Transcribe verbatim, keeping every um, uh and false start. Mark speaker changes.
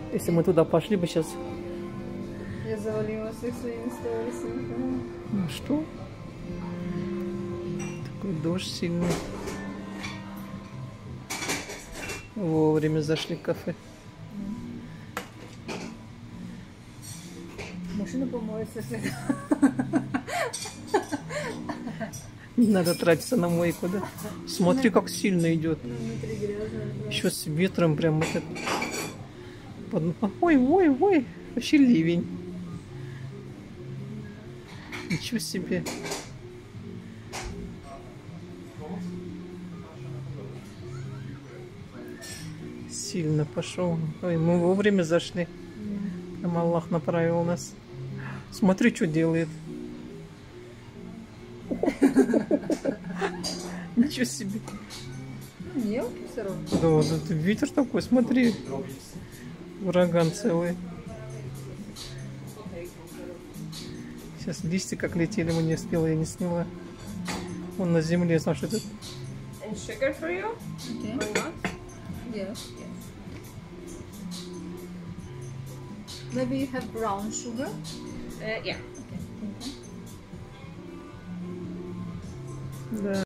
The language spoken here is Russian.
Speaker 1: Если мы туда пошли бы сейчас.
Speaker 2: Я завалила всех своими сторисами.
Speaker 1: Ну что? Такой дождь сильный. Вовремя зашли в кафе.
Speaker 2: Машину помоется.
Speaker 1: Не надо тратиться на мойку, да? Смотри, как сильно идет.
Speaker 2: Внутри грязно.
Speaker 1: Еще с ветром прям вот это. Под... Ой, ой, ой, вообще ливень. Ничего себе. Сильно пошел. Ой, мы вовремя зашли. Там Аллах направил нас. Смотри, что делает. Ничего себе.
Speaker 2: Мелкий все равно.
Speaker 1: Да, да, ветер такой, смотри. Ураган целый. Сейчас листья как летели, мы не успела, я не сняла. Он на земле, знаешь, этот.
Speaker 3: And sugar for you?
Speaker 2: Okay.
Speaker 3: Or not?
Speaker 2: Yes, yes. Maybe you have brown sugar?
Speaker 3: Uh, yeah.
Speaker 1: Да.